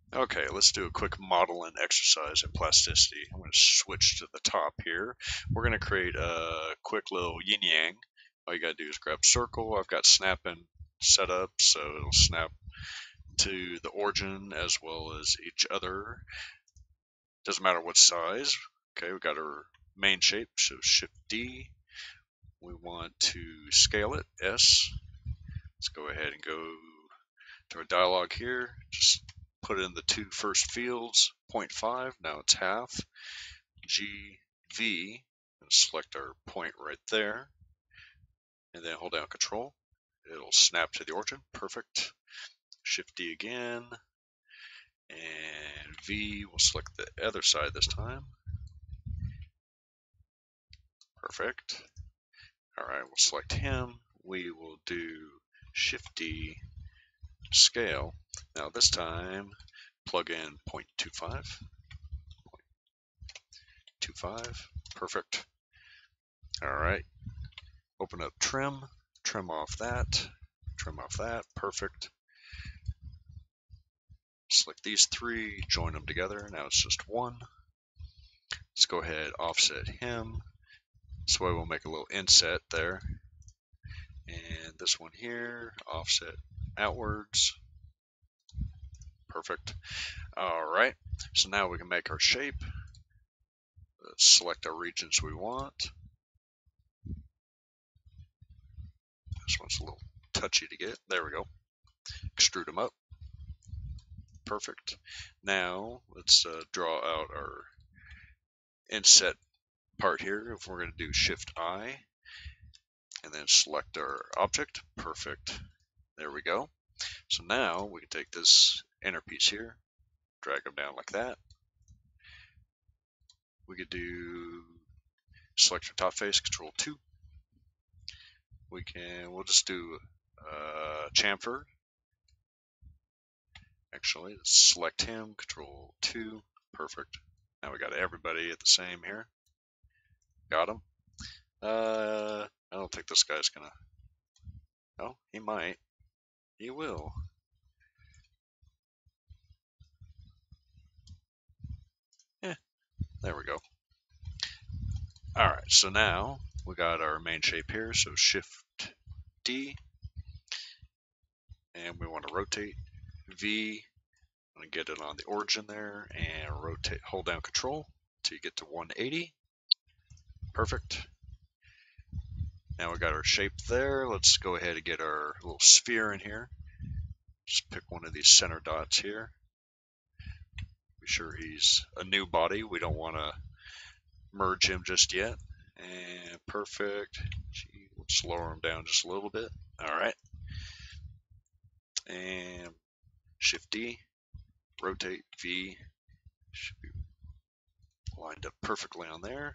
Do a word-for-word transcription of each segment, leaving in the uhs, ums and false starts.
Okay, let's do a quick modeling exercise in plasticity. I'm going to switch to the top here. We're going to create a quick little yin yang. All you got to do is grab circle. I've got snapping set up so it'll snap to the origin as well as each other. Doesn't matter what size. Okay, we got our main shape, so Shift D. We want to scale it, S. Let's go ahead and go to our dialog here. Just put in the two first fields, zero point five, now it's half. G, V, and select our point right there. And then hold down Control. It'll snap to the origin, perfect. Shift D again. And V, we'll select the other side this time. Perfect. All right, we'll select him. We will do Shift D, scale. Now this time, plug in zero point two five. zero point two five, perfect. All right, open up trim, trim off that, trim off that, perfect. Select these three, join them together. Now it's just one. Let's go ahead, offset him. This way we'll make a little inset there. And this one here, offset outwards. Perfect. All right, so now we can make our shape. Let's select our regions we want. This one's a little touchy to get. There we go. Extrude them up. Perfect. Now let's uh, draw out our inset part here. If we're going to do Shift I and then select our object, perfect. There we go. So now we can take this inner piece here, drag them down like that. We could do select your top face, Control two. We can, we'll just do uh, chamfer. Actually, let's select him, Control two, perfect. Now we got everybody at the same here. Got him. Uh, I don't think this guy's gonna. Oh, he might. He will. Yeah, there we go. All right, so now we got our main shape here. So Shift D, and we want to rotate V. I'm gonna get it on the origin there and rotate. Hold down Control till you get to one eighty. Perfect. Now we got our shape there. Let's go ahead and get our little sphere in here. Just pick one of these center dots here. Be sure he's a new body. We don't want to merge him just yet. And perfect. Gee, let's lower him down just a little bit. All right. And Shift D, rotate V. Should be lined up perfectly on there.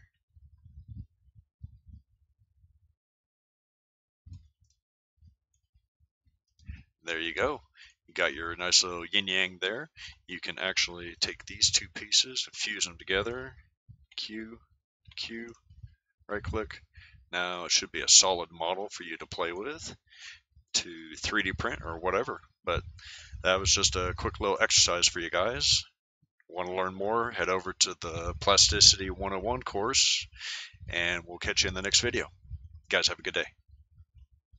There you go. You got your nice little yin yang there. You can actually take these two pieces and fuse them together. Q, Q, right click. Now it should be a solid model for you to play with to three D print or whatever. But that was just a quick little exercise for you guys. Want to learn more? Head over to the Plasticity one oh one course and we'll catch you in the next video. You guys have a good day.